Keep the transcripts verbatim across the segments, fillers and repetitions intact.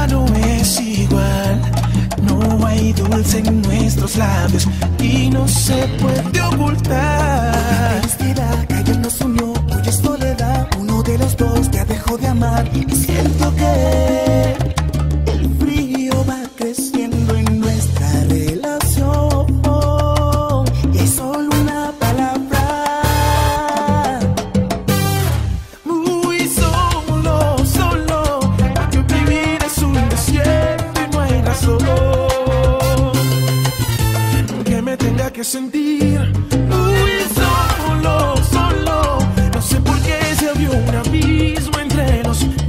no es igual. No hay dulce en nuestros labios y no se puede ocultar. Tristeza que ayer nos unió, hoy es soledad. Uno de los dos ya dejó de amar y siento que el frío va creciendo en nuestra relación. Y es solo una palabra. Muy solo, solo, porque vivir es un desierto y no hay razón que me tenga que sentir. Muy solo, solo, no sé por qué se abrió un abismo entre los dos.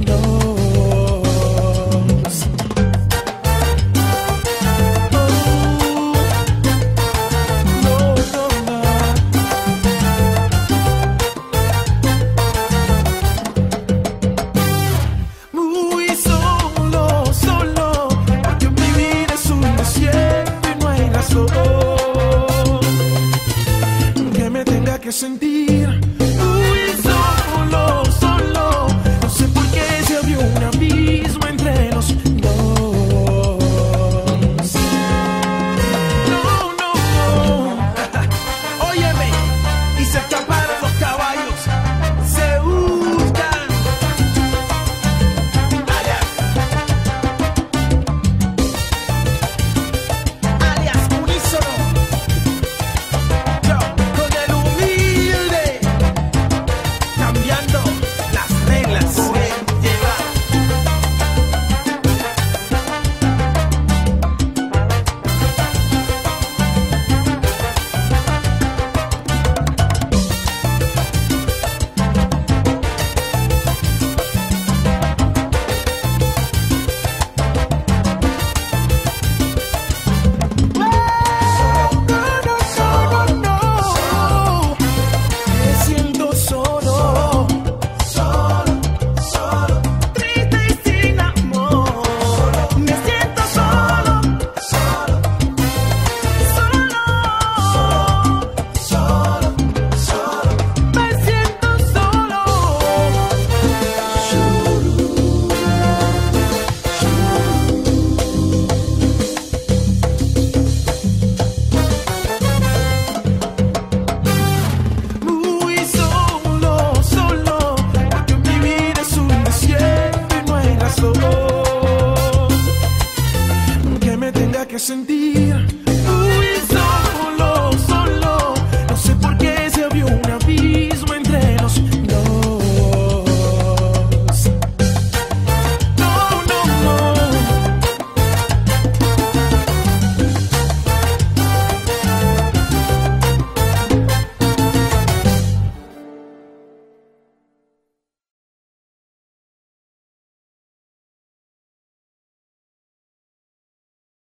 Muy solo, solo, porque vivir es un desierto y no hay razón que me tenga que sentir. Muy solo, solo, no sé por qué se abrió un abismo entre los dos. No, no, no. Óyeme, y se escaparon los caballos, se buscan. Alias, alias unísono. Yo, con el humilde, cambiando las reglas en llevar. No, no, no, me siento solo, solo, solo, triste y sin amor. Me siento solo, solo, solo, solo, solo, me siento solo. Muy solo, solo, porque vivir es un desierto y no hay razón que me tenga que sentir.